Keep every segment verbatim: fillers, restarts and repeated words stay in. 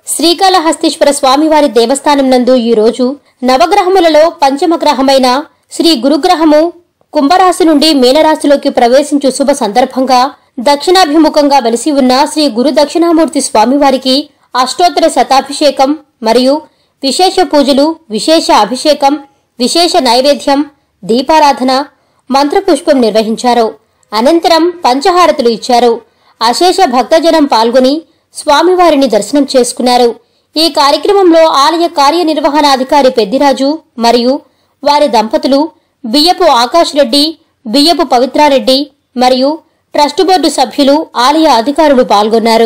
శ్రీకాళహస్తీశ్వర స్వామివారి దేవస్థానం నందు ఈ రోజు నవగ్రహములలో పంచమ గ్రహమైన శ్రీ గురుగ్రహము కుంభరాశి నుండి మీనరాశిలోకి ప్రవేశించు శుభ సందర్భంగా దక్షిణాభిముఖంగా వెలిసి ఉన్న శ్రీ గురు దక్షిణామూర్తి స్వామివారికి అష్టోత్తర శతాభిషేకం మరియు విశేష పూజలు, విశేష అభిషేకం, విశేష నైవేద్యం, దీపారాధన, మంత్రపుష్పం నిర్వహించారు. అనంతరం పంచహారతులు ఇచ్చారు. అశేష భక్తజనం పాల్గొని స్వామివారిని దర్శనం చేసుకున్నారు. ఈ కార్యక్రమంలో ఆలయ కార్యనిర్వహణాధికారి పెద్దిరాజు మరియు వారి దంపతులు బియ్యపు ఆకాష్ రెడ్డి, బియ్యపు పవిత్రారెడ్డి మరియు ట్రస్ట్ బోర్డు సభ్యులు, ఆలయ అధికారులు పాల్గొన్నారు.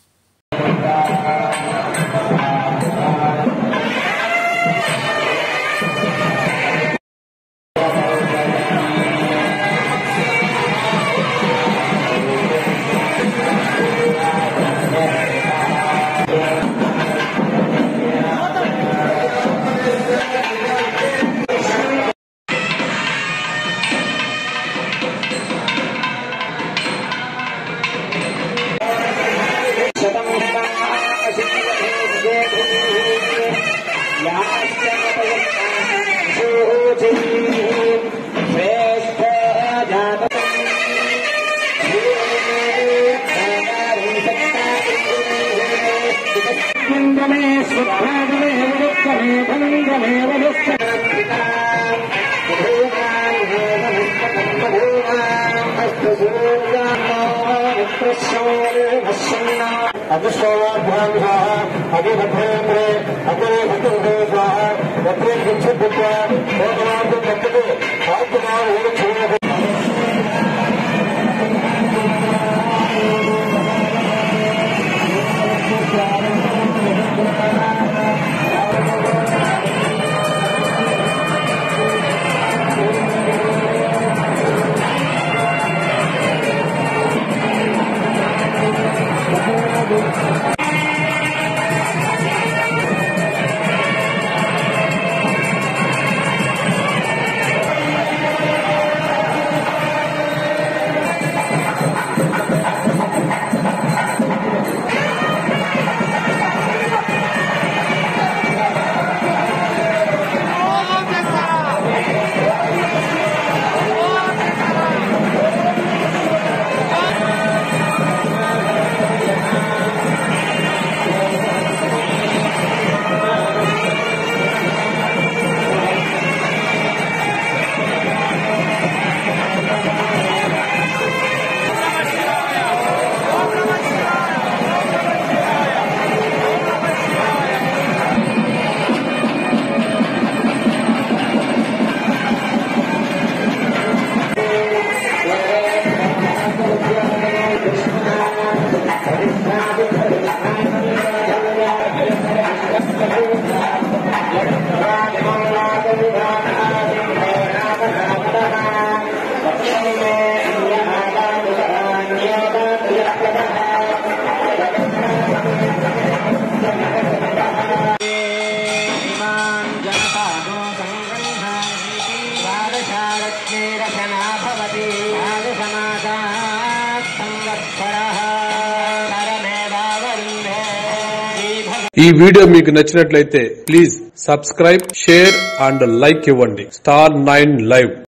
ఈ వీడియో మీకు నచ్చినట్లయితే please subscribe, share and like ఇవ్వండి. Star nine live.